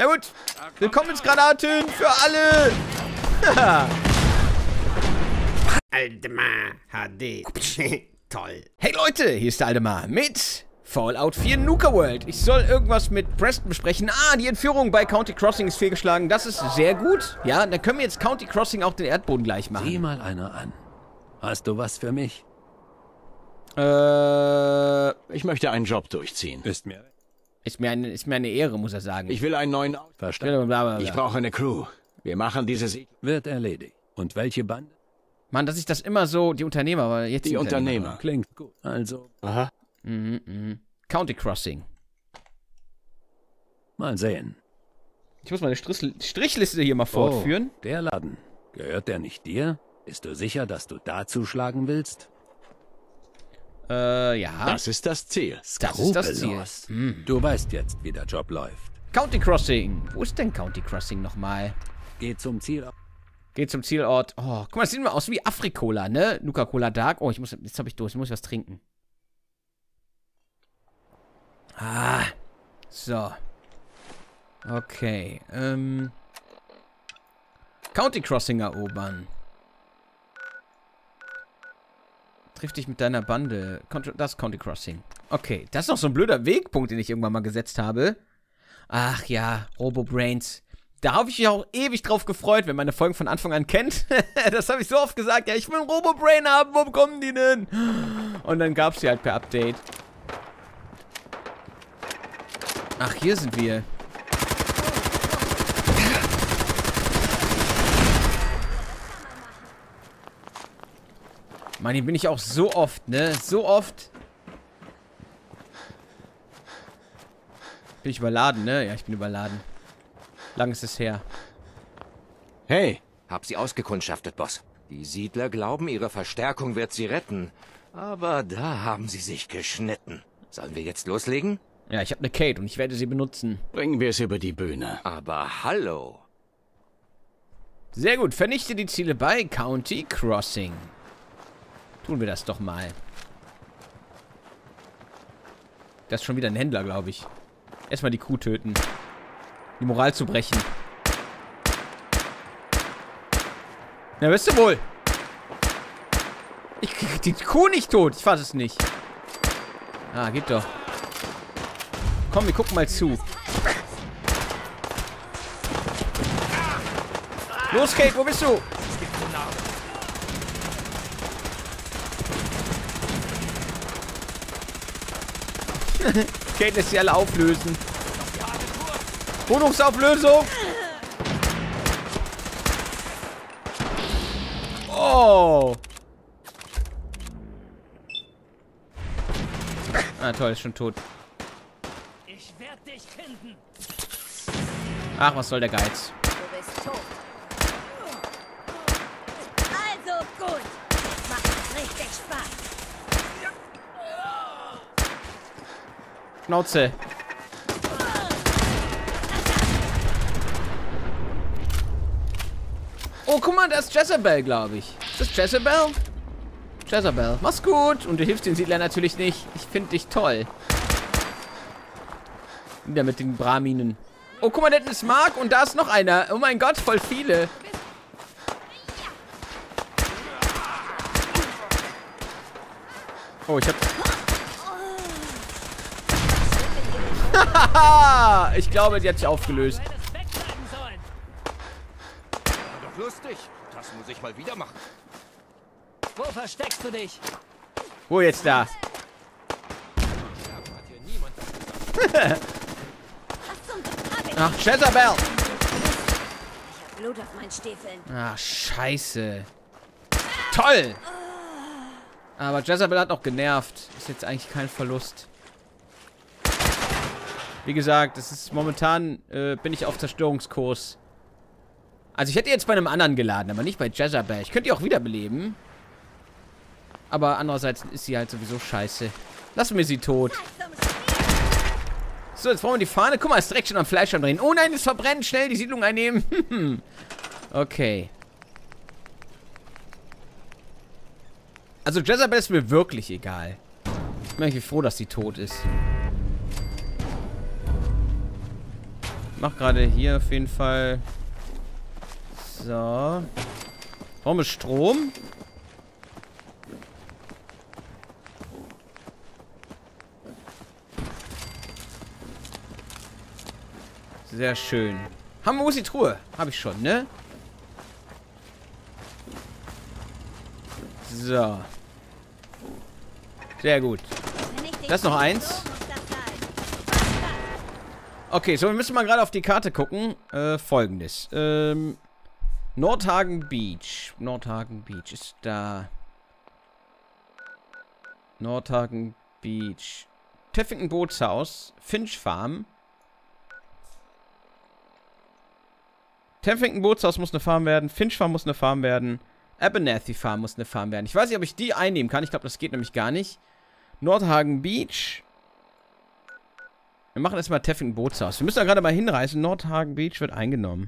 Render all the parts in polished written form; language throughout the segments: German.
Na gut. Willkommensgranaten für alle. Aldemar HD. Toll. Hey Leute, hier ist der Aldemar mit Fallout 4 Nuka World. Ich soll irgendwas mit Preston besprechen. Ah, die Entführung bei County Crossing ist fehlgeschlagen. Das ist sehr gut. Ja, dann können wir jetzt County Crossing auch den Erdboden gleich machen. Sieh mal einer an. Hast du was für mich? Ich möchte einen Job durchziehen. Ist mir eine Ehre, muss er sagen. Ich will einen neuen... verstanden. Ich brauche eine Crew. Wir machen dieses... Wird erledigt. Und welche Bande? Mann, dass ich das immer so... Die Unternehmer, aber jetzt... Die Unternehmer. Klingt gut. Also... Aha. County Crossing. Mal sehen. Ich muss meine Strichliste hier mal fortführen. Oh, der Laden. Gehört der nicht dir? Bist du sicher, dass du da zuschlagen willst? Ja. Das ist das Ziel. Das ist das Ziel. Skrupellos. Du weißt jetzt, wie der Job läuft. County Crossing. Wo ist denn County Crossing nochmal? Geh zum Ziel. Geht zum Zielort. Oh, guck mal, das sieht immer aus wie Afrikola, ne? Nuka-Cola Dark. Oh, jetzt habe ich durch. Ich muss was trinken. Ah. So. Okay. County Crossing erobern. Triff dich mit deiner Bande. Das ist County Crossing. Okay, das ist noch so ein blöder Wegpunkt, den ich irgendwann mal gesetzt habe. Ach ja, Robo-Brains. Da habe ich mich auch ewig drauf gefreut, wenn man meine Folgen von Anfang an kennt. Das habe ich so oft gesagt. Ja, ich will einen Robo-Brain haben. Wo kommen die denn? Und dann gab es die halt per Update. Ach, hier sind wir. Mann, hier bin ich auch so oft, ne? So oft. Bin ich überladen, ne? Ja, ich bin überladen. Lang ist es her. Hey. Hab sie ausgekundschaftet, Boss. Die Siedler glauben, ihre Verstärkung wird sie retten. Aber da haben sie sich geschnitten. Sollen wir jetzt loslegen? Ja, ich habe eine Kate und ich werde sie benutzen. Bringen wir es über die Bühne. Aber hallo. Sehr gut. Vernichte die Ziele bei County Crossing. Tun wir das doch mal. Das ist schon wieder ein Händler, glaube ich. Erstmal die Kuh töten. Die Moral zu brechen. Na, wirst du wohl. Ich krieg die Kuh nicht tot. Ich fass es nicht. Ah, geht doch. Komm, wir gucken mal zu. Los, Kate, wo bist du? Kate lässt sie alle auflösen. Wohnungsauflösung. Oh. Ah, toll, ist schon tot. Ich werde dich finden. Ach, was soll der Geiz? Du bist tot. Also gut. Jetzt macht es richtig Spaß. Schnauze. Oh, guck mal, da ist Jezebel, glaube ich. Ist das Jezebel? Jezebel, mach's gut. Und du hilfst den Siedlern natürlich nicht. Ich finde dich toll. Wieder mit den Braminen. Oh, guck mal, da hinten ist Mark und da ist noch einer. Oh mein Gott, voll viele. Oh, ich hab... Haha! Ich glaube, die hat sich aufgelöst. Hättest wegbleiben sollen. War doch lustig. Das muss ich mal wieder machen. Wo versteckst du dich? Wo jetzt da? Hat hier niemand was gesagt. Ach, Jezebel! Ich hab Blut auf meinen Stiefeln. Ach, scheiße. Toll! Aber Jezebel hat noch genervt. Ist jetzt eigentlich kein Verlust. Wie gesagt, das ist momentan, bin ich auf Zerstörungskurs. Also ich hätte jetzt bei einem anderen geladen, aber nicht bei Jezebel. Ich könnte die auch wiederbeleben. Aber andererseits ist sie halt sowieso scheiße. Lassen wir sie tot. So, jetzt brauchen wir die Fahne. Guck mal, ist direkt schon am Fleisch am Drehen. Oh nein, es verbrennt. Schnell die Siedlung einnehmen. Okay. Also Jezebel ist mir wirklich egal. Ich bin irgendwie froh, dass sie tot ist. Mach gerade hier auf jeden Fall. So. Brauchen wir Strom? Sehr schön. Haben wir, wo ist die Truhe? Habe ich schon, ne? So. Sehr gut. Das ist noch eins. Okay, so, wir müssen mal gerade auf die Karte gucken. Folgendes. Nordhagen Beach. Nordhagen Beach ist da. Nordhagen Beach. Teffington Bootshaus. Finch Farm. Teffington Bootshaus muss eine Farm werden. Finch Farm muss eine Farm werden. Abernathy Farm muss eine Farm werden. Ich weiß nicht, ob ich die einnehmen kann. Ich glaube, das geht nämlich gar nicht. Nordhagen Beach. Wir machen erstmal Teffington Bootshaus. Wir müssen da gerade mal hinreisen. Nordhagen Beach wird eingenommen.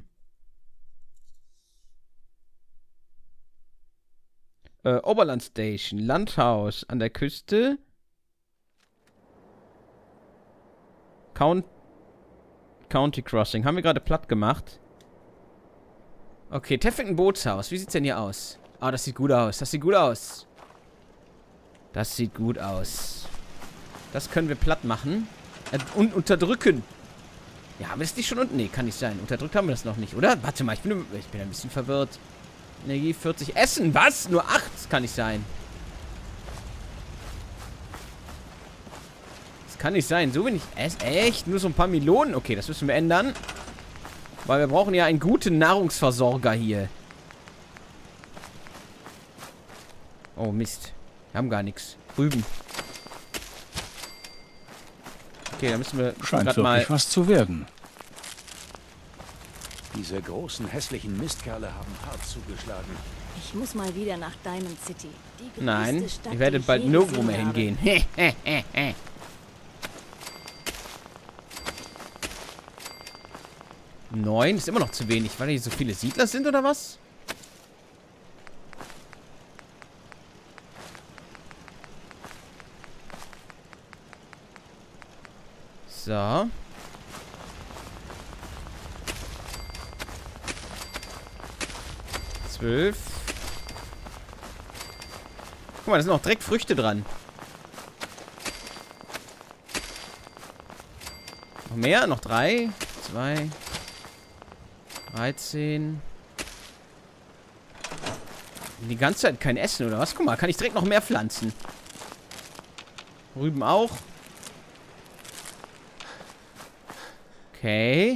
Oberland Station. Landhaus an der Küste. County Crossing. Haben wir gerade platt gemacht. Okay, Teffington Bootshaus. Wie sieht's denn hier aus? Ah, das sieht gut aus. Das sieht gut aus. Das sieht gut aus. Das können wir platt machen. Und unterdrücken. Ja, haben wir das nicht schon unten? Nee, kann nicht sein. Unterdrückt haben wir das noch nicht, oder? Warte mal, ich bin ein bisschen verwirrt. Energie 40. Essen, was? Nur 8? Das kann nicht sein. Das kann nicht sein. So wenig Essen. Echt? Nur so ein paar Melonen? Okay, das müssen wir ändern. Weil wir brauchen ja einen guten Nahrungsversorger hier. Oh, Mist. Wir haben gar nichts. Rüben. Okay, da müssen wir Scheint gerade mal... wirklich was zu werden. Diese großen, hässlichen Mistkerle haben hart zugeschlagen. Ich muss mal wieder nach Diamond City. Die größte Nein, Stadt, ihr werdet die bald ich je nirgendwo mehr gesehen hingehen. 9 ist immer noch zu wenig, weil hier so viele Siedler sind, oder was? So. Zwölf. Guck mal, da sind noch direkt Früchte dran. Noch mehr? Noch 3, 2, 13. Die ganze Zeit kein Essen, oder was? Guck mal, kann ich direkt noch mehr pflanzen. Rüben auch. Okay.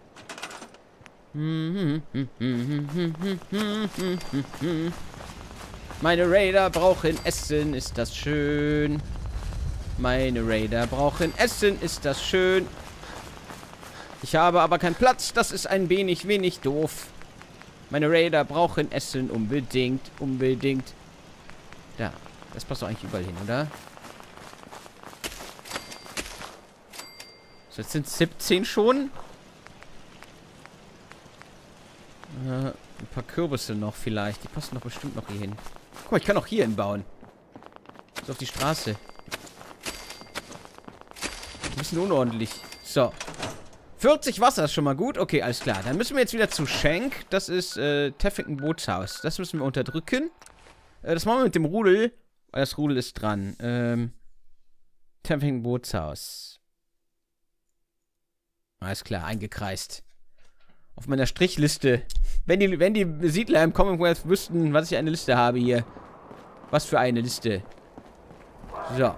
Meine Raider brauchen Essen, ist das schön. Meine Raider brauchen Essen, ist das schön. Ich habe aber keinen Platz, das ist ein wenig doof. Meine Raider brauchen Essen, unbedingt. Da, das passt doch eigentlich überall hin, oder? So, jetzt sind es 17 schon. Ein paar Kürbisse noch vielleicht. Die passen doch bestimmt noch hier hin. Guck mal, ich kann auch hier hinbauen. So auf die Straße. Ein bisschen unordentlich. So. 40 Wasser ist schon mal gut. Okay, alles klar. Dann müssen wir jetzt wieder zu Shank. Das ist Teffington Bootshaus. Das müssen wir unterdrücken. Das machen wir mit dem Rudel. Weil das Rudel ist dran. Teffington Bootshaus. Alles klar, eingekreist. Auf meiner Strichliste. Wenn die Siedler im Commonwealth wüssten, was ich eine Liste habe hier. Was für eine Liste. So.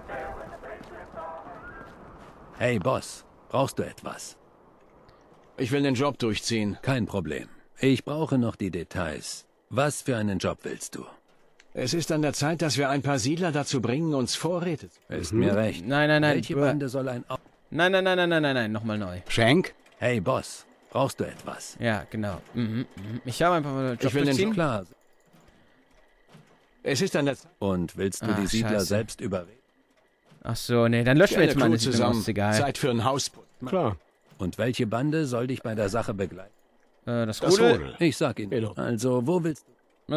Hey, Boss. Brauchst du etwas? Ich will den Job durchziehen. Kein Problem. Ich brauche noch die Details. Was für einen Job willst du? Es ist an der Zeit, dass wir ein paar Siedler dazu bringen, uns Vorräte zu... Ist mir recht. Nein. Welche Bande soll ein... Nein. Nochmal neu. Shank? Hey, Boss. Brauchst du etwas? Ja, genau. Ich habe einfach mal Job Ich will den durchziehen. Klar. Es ist an der Zeit... Und willst du Ach, die Siedler scheiße. selbst überreden? Ach so, nee, dann löschen wir jetzt mal eine Siedlung zusammen. aus, egal. Zeit für ein Haus. Klar. Und welche Bande soll dich bei der Sache begleiten? Das Das Rudel. Rudel. Ich sag Ihnen. Hello. Also, wo willst du...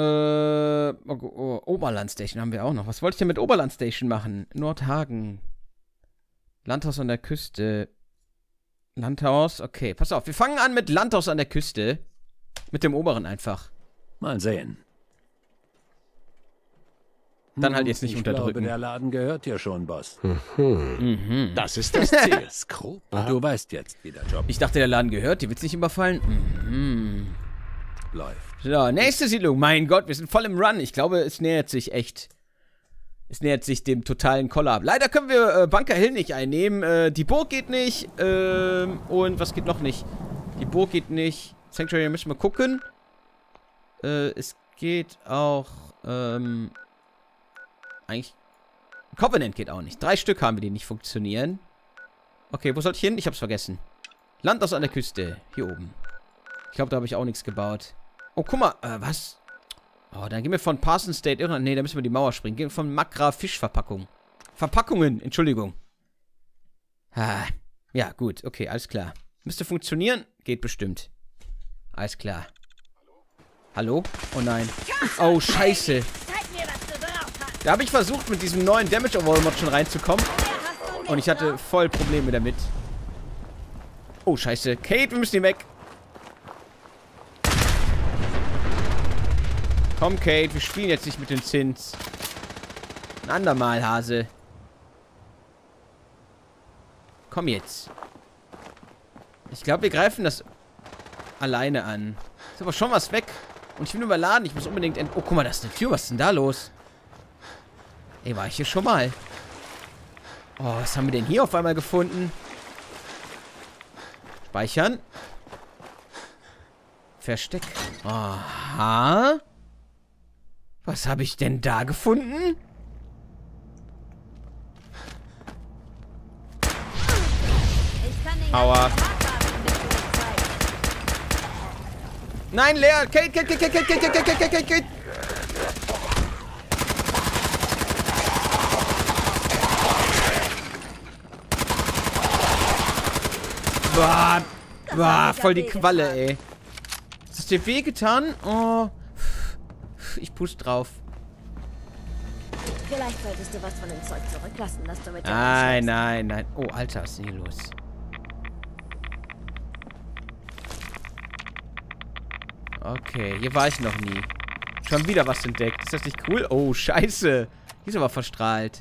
Oberland Station haben wir auch noch. Was wollte ich denn mit Oberland Station machen? Nordhagen. Landhaus an der Küste. Landhaus, okay. Pass auf, wir fangen an mit Landhaus an der Küste. Mit dem oberen einfach. Mal sehen. Dann halt jetzt nicht Ich unterdrücken. glaube, der Laden gehört dir schon, Boss. Das ist das Ziel. Skrupel. Du weißt jetzt, wie der Job Ich dachte, der Laden gehört, die wird's nicht überfallen. läuft. So, nächste Siedlung. Mein Gott, wir sind voll im Run. Ich glaube, es nähert sich echt. Es nähert sich dem totalen Kollab. Leider können wir Bunker Hill nicht einnehmen. Die Burg geht nicht. Und was geht noch nicht? Die Burg geht nicht. Sanctuary müssen wir gucken. Es geht auch, eigentlich... Covenant geht auch nicht. 3 Stück haben wir, die nicht funktionieren. Okay, wo soll ich hin? Ich hab's vergessen. Landhaus an der Küste. Hier oben. Ich glaube, da habe ich auch nichts gebaut. Oh, guck mal. Was? Oh, dann gehen wir von Parson State irgendwann... Nee, da müssen wir die Mauer springen. Gehen wir von Makra Fischverpackung. Verpackungen, Entschuldigung. Ah, ja, gut. Okay, alles klar. Müsste funktionieren. Geht bestimmt. Alles klar. Hallo? Oh nein. Oh, scheiße. Zeig mir, was du drauf hast. Da habe ich versucht, mit diesem neuen Damage Overall Mod schon reinzukommen. Und ich hatte voll Probleme damit. Oh, scheiße. Kate, wir müssen hier weg. Komm, Kate, wir spielen jetzt nicht mit dem Zins. Ein andermal, Hase. Komm jetzt. Ich glaube, wir greifen das alleine an. Ist aber schon was weg. Und ich bin überladen. Ich muss unbedingt... Oh, guck mal, das ist eine Tür. Was ist denn da los? Ey, war ich hier schon mal? Oh, was haben wir denn hier auf einmal gefunden? Speichern. Versteck. Aha. Was habe ich denn da gefunden? Ich kann den Aua. ganzen Tag warten, bis du uns zeigst. Nein, Lea! Kate, Kate! Boah, voll die Qualle, ey. Hast du dir wehgetan? Oh. Ich pust drauf. Vielleicht solltest du was von dem Zeug zurücklassen, das du mit dir Nein, anschleppst. nein. Oh, Alter, was ist denn hier los? Okay, hier war ich noch nie. Schon wieder was entdeckt. Ist das nicht cool? Oh, scheiße. Die ist aber verstrahlt.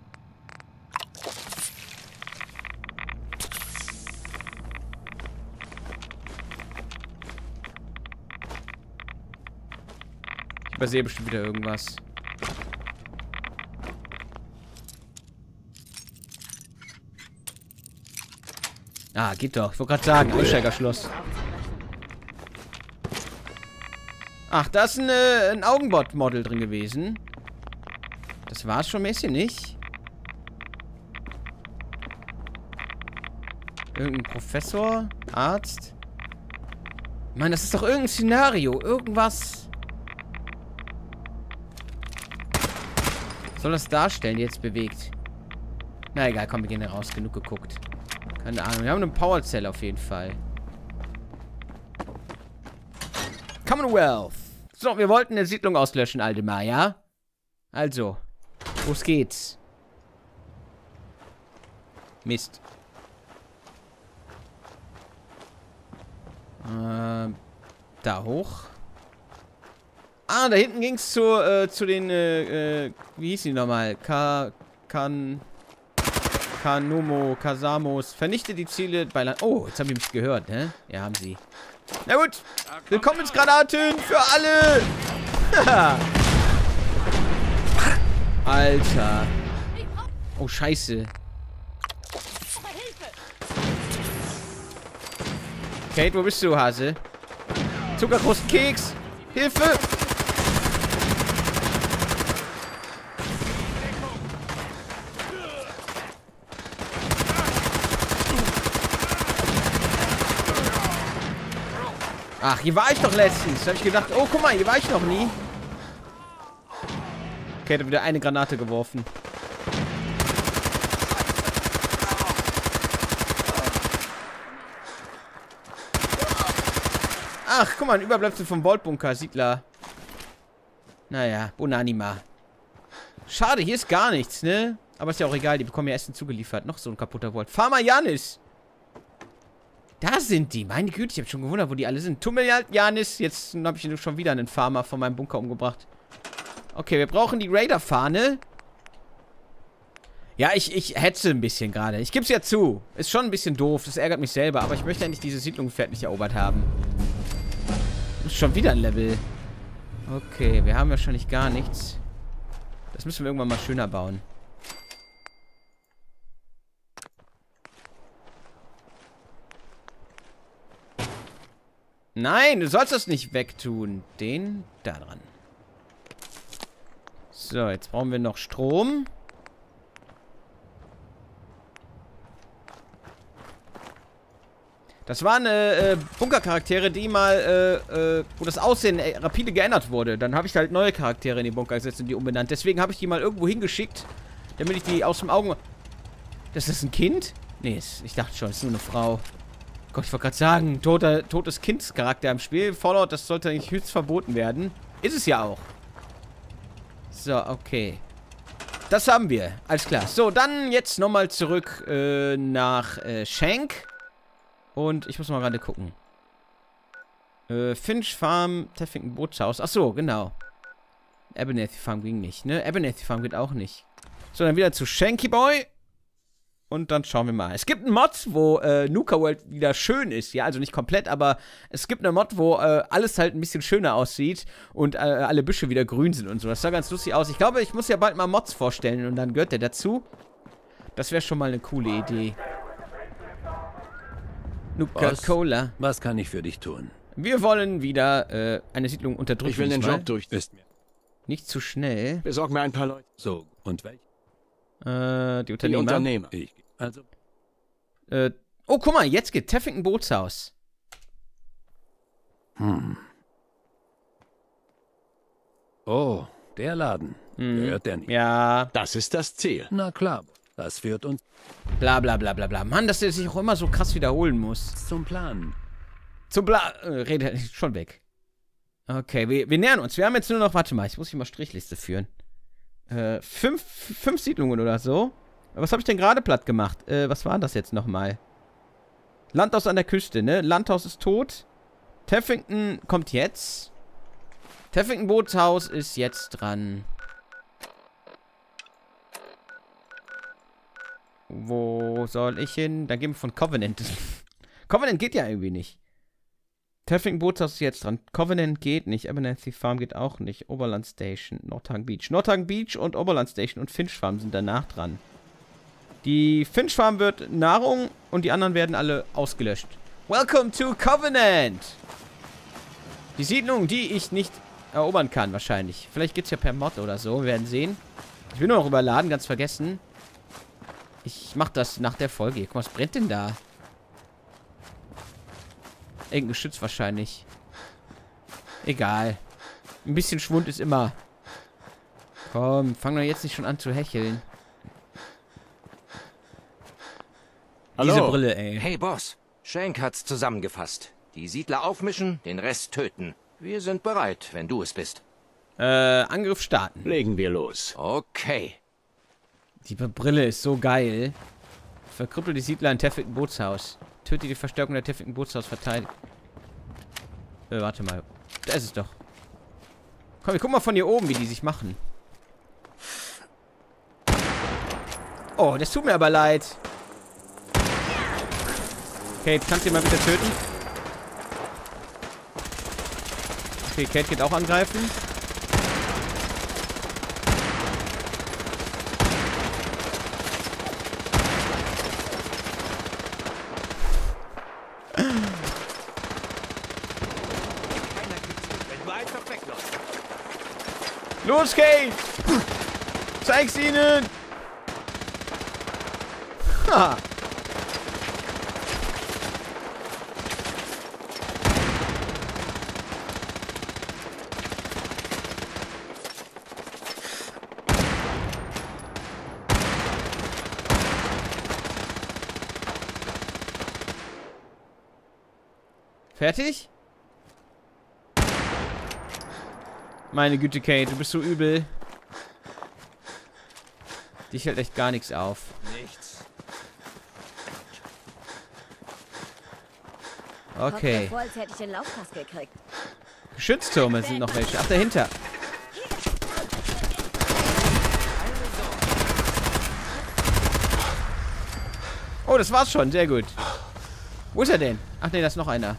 Ich übersehe bestimmt wieder irgendwas. Ah, geht doch. Ich wollte gerade sagen, Einsteigerschloss. Ach, da ist ein Augenbot-Model drin gewesen. Das war's schon mäßig nicht. Irgendein Professor? Arzt? Mann, das ist doch irgendein Szenario. Irgendwas. Soll das darstellen, die jetzt bewegt? Na egal, komm, wir gehen da raus. Genug geguckt. Keine Ahnung. Wir haben eine Powerzelle auf jeden Fall. Commonwealth. So, wir wollten eine Siedlung auslöschen, Aldemar, ja? Also, los geht's. Mist. Da hoch. Ah, da hinten ging's zu den, wie hieß die nochmal? Kasamos. Vernichte die Ziele bei Land. Oh, jetzt haben die mich gehört, ne? Ja, haben sie. Na gut. Willkommensgranaten für alle. Alter. Oh, scheiße. Kate, wo bist du, Hase? Zuckerkrustkeks. Hilfe. Ach, hier war ich doch letztens. Da habe ich gedacht, oh, guck mal, hier war ich noch nie. Okay, da hat wieder eine Granate geworfen. Ach, guck mal, ein Überbleibsel vom Vault-Bunker, Siedler. Naja, Bonanima. Schade, hier ist gar nichts, ne? Aber ist ja auch egal, die bekommen ja Essen zugeliefert. Noch so ein kaputter Vault. Farmer Janis. Da sind die. Meine Güte, ich habe schon gewundert, wo die alle sind. Tut mir leid, Janis. Jetzt habe ich schon wieder einen Farmer von meinem Bunker umgebracht. Okay, wir brauchen die Raider-Fahne. Ja, ich hetze ein bisschen gerade. Ich gebe es ja zu. Ist schon ein bisschen doof. Das ärgert mich selber. Aber ich möchte eigentlich diese Siedlung fertig erobert haben. Das ist schon wieder ein Level. Okay, wir haben wahrscheinlich gar nichts. Das müssen wir irgendwann mal schöner bauen. Nein, du sollst das nicht wegtun. Den da dran. So, jetzt brauchen wir noch Strom. Das waren Bunkercharaktere, die mal, wo das Aussehen rapide geändert wurde. Dann habe ich halt neue Charaktere in die Bunker gesetzt und die umbenannt. Deswegen habe ich die mal irgendwo hingeschickt, damit ich die aus dem Augen... Das ist ein Kind? Nee, ich dachte schon, es ist nur eine Frau. Gott, ich wollte gerade sagen, totes Kindscharakter im Spiel. Fallout, das sollte eigentlich höchst verboten werden. Ist es ja auch. So, okay. Das haben wir. Alles klar. So, dann jetzt nochmal zurück nach Shank. Und ich muss mal gerade gucken. Finch Farm, Teffington Bootshaus. Achso, genau. Abernathy Farm ging nicht, ne? Abernathy Farm geht auch nicht. So, dann wieder zu Shanky Boy. Und dann schauen wir mal. Es gibt einen Mod, wo Nuka World wieder schön ist. Ja, also nicht komplett, aber es gibt einen Mod, wo alles halt ein bisschen schöner aussieht. Und alle Büsche wieder grün sind und so. Das sah ganz lustig aus. Ich glaube, ich muss ja bald mal Mods vorstellen. Und dann gehört der dazu. Das wäre schon mal eine coole Idee. Nuka-Cola. Was kann ich für dich tun? Wir wollen wieder eine Siedlung unterdrücken. Ich will den Job durch. Ist mir. Nicht zu schnell. Besorg mir ein paar Leute. So, und welch? Die Die Unternehmer. Unternehmer. Ich. Also. Oh, guck mal, jetzt geht Teffington Bootshaus. Oh, der Laden. Gehört der nicht? Ja. Das ist das Ziel. Na klar, das führt uns Bla bla bla bla bla. Mann, dass der sich auch immer so krass wiederholen muss. zum Plan. Zum Bla... Rede schon weg. Okay, wir nähern uns. Wir haben jetzt nur noch... Warte mal, ich muss hier mal Strichliste führen. 5 Siedlungen oder so. Was habe ich denn gerade platt gemacht? Was war das jetzt nochmal? Landhaus an der Küste, ne? Landhaus ist tot. Teffington kommt jetzt. Teffington Bootshaus ist jetzt dran. Wo soll ich hin? Dann gehen wir von Covenant. Covenant geht ja irgendwie nicht. Teffington Bootshaus ist jetzt dran. Covenant geht nicht. Abernathy Farm geht auch nicht. Oberland Station. Nordhagen Beach. Nordhagen Beach und Oberland Station und Finch Farm sind danach dran. Die Finch Farm wird Nahrung und die anderen werden alle ausgelöscht. Welcome to Covenant! Die Siedlung, die ich nicht erobern kann, wahrscheinlich. Vielleicht geht's ja per Mod oder so. Wir werden sehen. Ich bin nur noch überladen, ganz vergessen. Ich mach das nach der Folge. Guck mal, was brennt denn da? Irgendein Geschütz wahrscheinlich. Egal. Ein bisschen Schwund ist immer. Komm, fang doch jetzt nicht schon an zu hecheln. Hallo. Diese Brille, ey. Hey, Boss. Shank hat's zusammengefasst. Die Siedler aufmischen, den Rest töten. Wir sind bereit, wenn du es bist. Angriff starten. Legen wir los. Okay. Die Brille ist so geil. Verkrüppelt die Siedler in Teffington Bootshaus. Tötet die Verstärkung der Teffington Bootshaus verteidigt. Warte mal. Da ist es doch. Komm, wir gucken mal von hier oben, wie die sich machen. Oh, das tut mir aber leid. Kate, kannst du ihn mal bitte töten? Okay, Kate geht auch angreifen. Los, Kate! Zeig's ihnen! Ha! Fertig? Meine Güte, Kate, du bist so übel. Dich hält echt gar nichts auf. Nichts. Okay. Kommt mir vor, als hätte ich den Laufpass gekriegt. Geschütztürme sind noch welche. Ach, dahinter. Oh, das war's schon. Sehr gut. Wo ist er denn? Ach nee, da ist noch einer.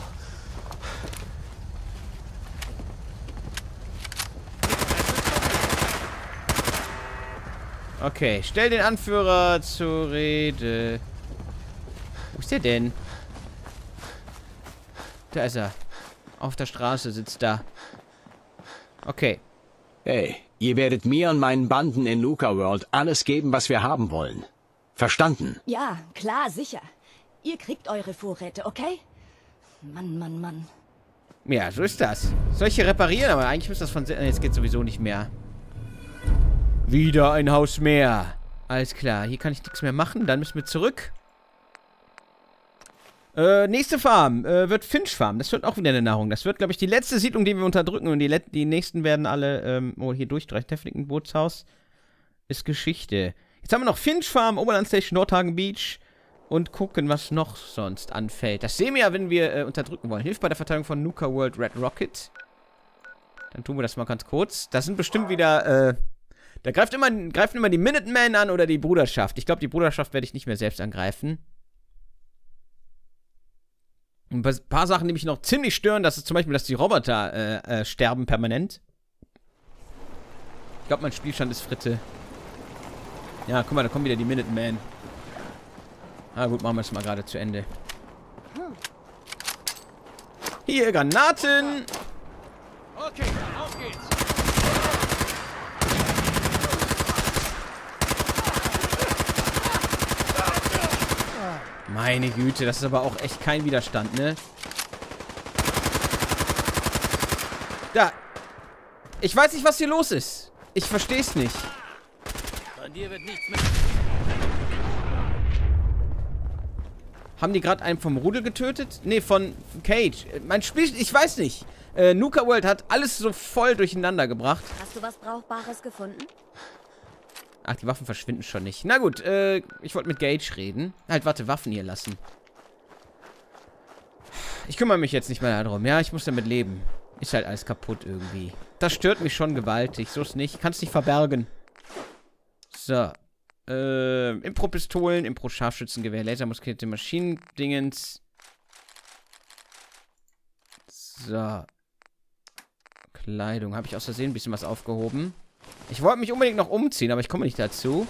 Okay, stell den Anführer zur Rede. Wo ist der denn? Da ist er. Auf der Straße sitzt da. Okay. Hey, ihr werdet mir und meinen Banden in Nuka World alles geben, was wir haben wollen. Verstanden? Ja, klar, sicher. Ihr kriegt eure Vorräte, okay? Mann, Mann, Mann. Ja, so ist das. Solche reparieren, aber eigentlich müsste das von... Jetzt geht sowieso nicht mehr. Wieder ein Haus mehr. Alles klar, hier kann ich nichts mehr machen. Dann müssen wir zurück. Nächste Farm wird Finch Farm. Das wird auch wieder eine Nahrung. Das wird, glaube ich, die letzte Siedlung, die wir unterdrücken. Und die nächsten werden alle, hier durchstreichen. Tefflington Bootshaus ist Geschichte. Jetzt haben wir noch Finch Farm, Oberland Station, Nordhagen Beach. Und gucken, was noch sonst anfällt. Das sehen wir ja, wenn wir unterdrücken wollen. Hilft bei der Verteidigung von Nuka World Red Rocket. Dann tun wir das mal ganz kurz. Das sind bestimmt wieder, da greifen immer die Minutemen an oder die Bruderschaft. Ich glaube, die Bruderschaft werde ich nicht mehr selbst angreifen. Ein paar Sachen, die mich noch ziemlich stören, das ist zum Beispiel, dass die Roboter sterben permanent. Ich glaube, mein Spielstand ist Fritte. Ja, guck mal, da kommen wieder die Minutemen. Na gut, machen wir es mal gerade zu Ende. Hier, Granaten! Okay, auf geht's. Meine Güte, das ist aber auch echt kein Widerstand, ne? Da! Ich weiß nicht, was hier los ist. Ich verstehe es nicht. Von dir wird nichts mehr. Haben die gerade einen vom Rudel getötet? Ne, von Cage. Mein Spiel... Ich weiß nicht. Nuka World hat alles so voll durcheinander gebracht. Hast du was Brauchbares gefunden? Ach, die Waffen verschwinden schon nicht. Na gut, ich wollte mit Gage reden. Halt, warte, Waffen hier lassen. Ich kümmere mich jetzt nicht mehr darum. Ja, ich muss damit leben. Ist halt alles kaputt irgendwie. Das stört mich schon gewaltig. So ist nicht. Kannst nicht verbergen. So. Impro-Pistolen, Impro-Scharfschützengewehr, Lasermuskete, Maschinendingens. So. Kleidung. Habe ich aus Versehen ein bisschen was aufgehoben. Ich wollte mich unbedingt noch umziehen, aber ich komme nicht dazu.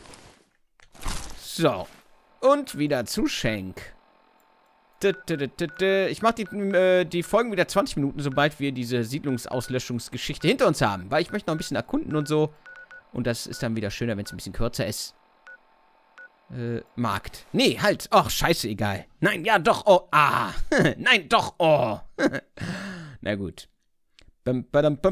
So. Und wieder zu Schenk. Ich mache die Folgen wieder 20 Minuten, sobald wir diese Siedlungsauslöschungsgeschichte hinter uns haben. Weil ich möchte noch ein bisschen erkunden und so. Und das ist dann wieder schöner, wenn es ein bisschen kürzer ist. Markt. Nee, halt. Ach, scheiße, egal. Nein, ja, doch, oh. Ah. Nein, doch, oh. Na gut. Eine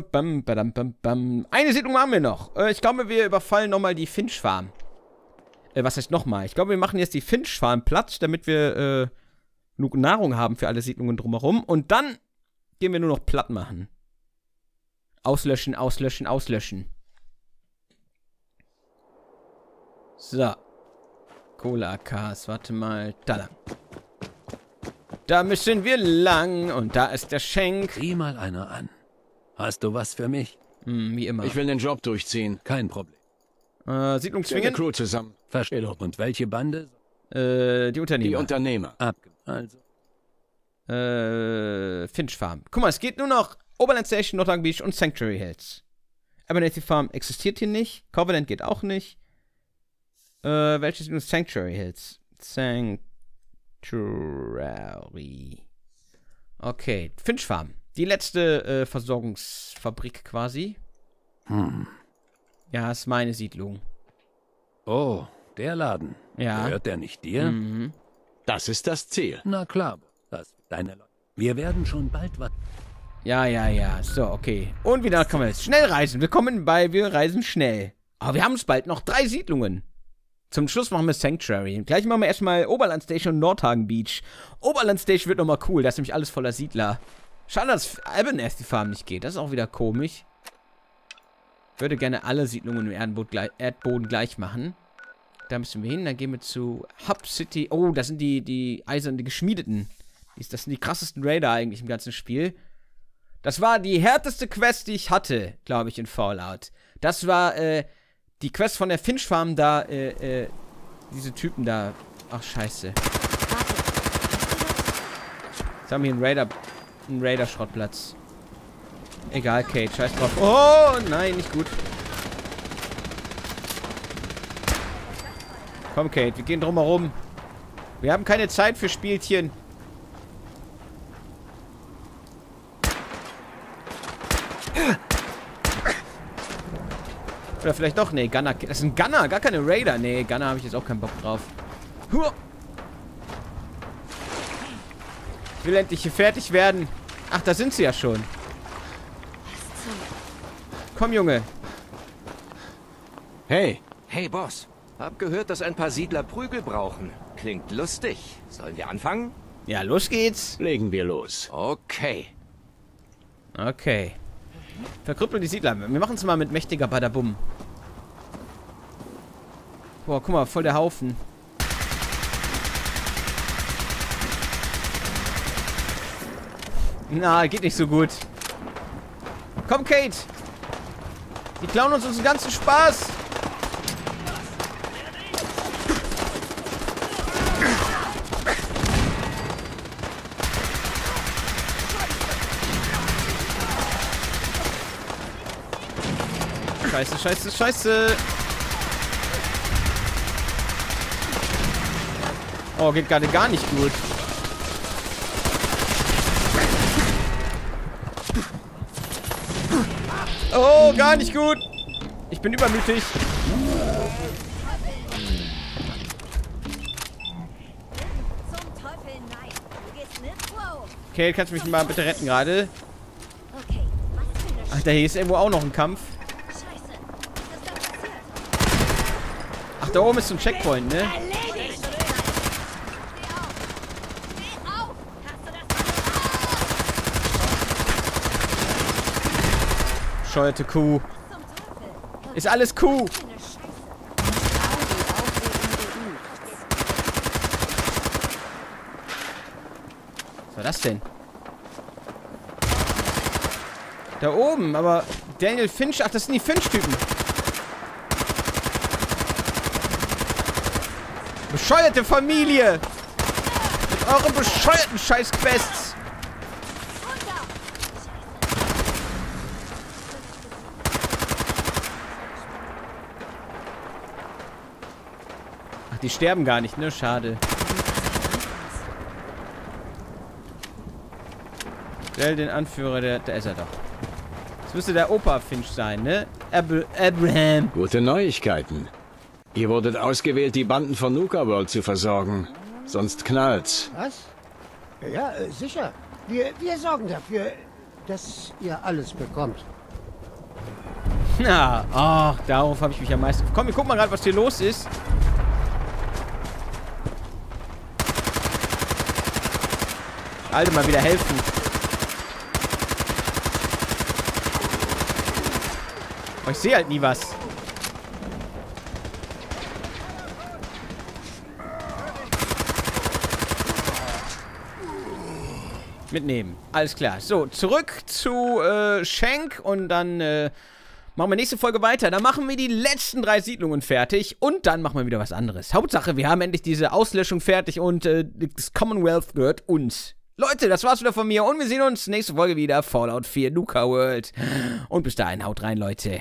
Siedlung haben wir noch. Ich glaube, wir überfallen nochmal die Finch Farm. Was heißt nochmal? Ich glaube, wir machen jetzt die Finch Farm platt, damit wir genug Nahrung haben für alle Siedlungen drumherum. Und dann gehen wir nur noch platt machen. Auslöschen, auslöschen, auslöschen. So. Cola-Cars, warte mal. Da lang. Da müssen wir lang. Und da ist der Schenk. Sieh mal einer an. Hast du was für mich? Wie immer. Ich will den Job durchziehen. Kein Problem. Siedlung Mit der zwingen. Crew zusammen. Verstehe. Und welche Bande? Die Unternehmer. Die Unternehmer. Also. Finch Farm. Guck mal, es geht nur noch Oberland Station, Nordhagen Beach und Sanctuary Hills. Abernathy Farm existiert hier nicht. Covenant geht auch nicht. Welches ist Sanctuary Hills? Sanctuary. Okay, Finch Farm. Die letzte Versorgungsfabrik quasi. Ja, ist meine Siedlung. Oh, der Laden. Ja. Gehört der nicht dir? Mhm. Das ist das Ziel. Na klar, das deine Leute. Wir werden schon bald was. Ja. So, okay. Und wieder kommen wir jetzt. Schnell reisen. Willkommen bei Wir reisen schnell. Aber wir haben es bald noch 3 Siedlungen. Zum Schluss machen wir Sanctuary. Gleich machen wir erstmal Oberland Station und Nordhagen Beach. Oberland Station wird nochmal cool. Da ist nämlich alles voller Siedler. Schade, dass Abernathy Farm nicht geht. Das ist auch wieder komisch. Ich würde gerne alle Siedlungen im Erdboden gleich machen. Da müssen wir hin. Dann gehen wir zu Hub City. Oh, das sind die Eisern, die geschmiedeten Das sind die krassesten Raider eigentlich im ganzen Spiel. Das war die härteste Quest, die ich hatte, glaube ich, in Fallout. Das war, die Quest von der Finch Farm da, diese Typen da. Ach, scheiße. Jetzt haben wir einen Raider-Schrottplatz. Egal, Kate, scheiß drauf. Oh, nein, nicht gut. Komm, Kate, wir gehen drumherum. Wir haben keine Zeit für Spielchen. Oder vielleicht doch, nee, Gunner. Das ist ein Gunner, gar keine Raider. Nee, Gunner habe ich jetzt auch keinen Bock drauf. Ich will endlich hier fertig werden. Ach, da sind sie ja schon. Komm, Junge. Hey, Hey, Boss. Hab gehört, dass ein paar Siedler Prügel brauchen. Klingt lustig. Sollen wir anfangen? Ja, los geht's. legen wir los. Okay. Okay. Verkrüppeln die Siedler. Wir machen es mal mit mächtiger Badabum. Boah, guck mal, voll der Haufen. Na, geht nicht so gut. Komm, Kate. Die klauen uns unseren ganzen Spaß. Scheiße, scheiße, scheiße. Oh, geht gerade gar nicht gut. Oh, gar nicht gut. Ich bin übermütig. Zum Teufel, nein. Du gehst nirgendwo. Okay, kannst du mich mal bitte retten gerade? Okay, was für eine Ach, da hier ist irgendwo auch noch ein Kampf. Scheiße. Was ist da passiert? Ach, da oben ist so ein Checkpoint, ne? Erledigt! Steh auf! Steh auf! Hast du das Bescheuerte Kuh. zum Teufel? Ist alles Kuh. Eine Scheiße. Was war das denn? Da oben, aber Daniel Finch. Ach, das sind die Finch-Typen. Bescheuerte Familie. Mit euren bescheuerten Scheiß-Quests. Ach, die sterben gar nicht, ne? Schade. Stell den Anführer, da ist er doch. Das müsste der Opa Finch sein, ne? Abraham. Gute Neuigkeiten. Ihr wurdet ausgewählt, die Banden von Nuka World zu versorgen. Sonst knallt's. Was? Ja, sicher. Wir sorgen dafür, dass ihr alles bekommt. Na, ach, darauf habe ich mich am meisten... Komm, wir gucken mal gerade, was hier los ist. Alter, mal wieder helfen. Aber ich sehe halt nie was. Mitnehmen. Alles klar. So, zurück zu Shank und dann machen wir nächste Folge weiter. Dann machen wir die letzten 3 Siedlungen fertig und dann machen wir wieder was anderes. Hauptsache, wir haben endlich diese Auslöschung fertig und das Commonwealth gehört uns. Leute, das war's wieder von mir und wir sehen uns nächste Folge wieder. Fallout 4 Nuka World. Und bis dahin, haut rein, Leute.